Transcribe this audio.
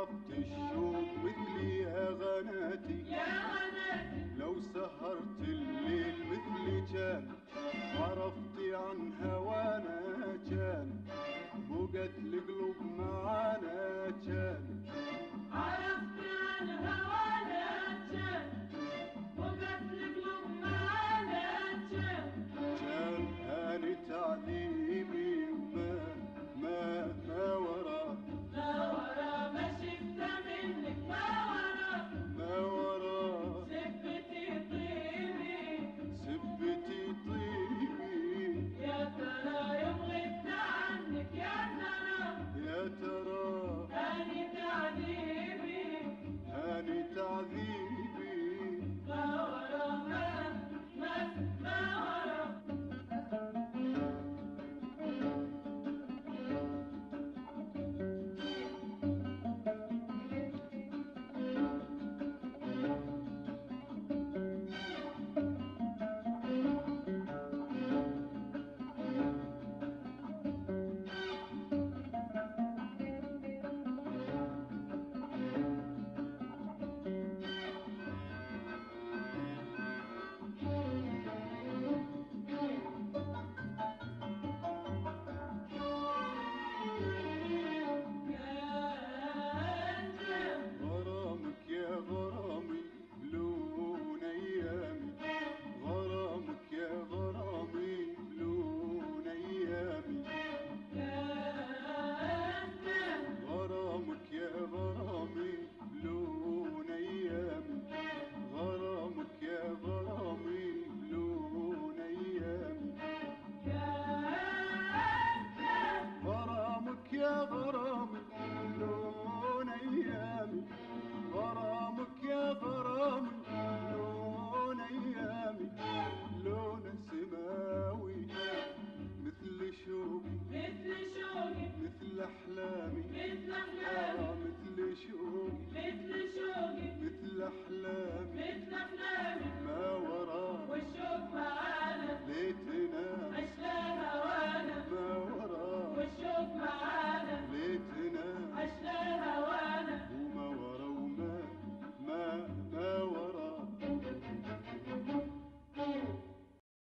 ضربت الشوق مثلي يا غناتي لو سهرت الليل مثلي كان عرفتي عن هوانا كان بقت القلوب معانا كان عرفتي عن هوانا كان بقت القلوب معانا كان هاني تعذيبي ما وراه ما شفت منك ما ورا سبتي طيبي يا ترى يوم غبت عنك يا ترى هاني تعذيبي ما ورا ما ورا يا غرامي بلون ايامي غرامك يا غرامي بلون ايامي غرامك يا غرامي بلون ايامي غرامك يا غرامي بلون ايامي غرامك يا غرامي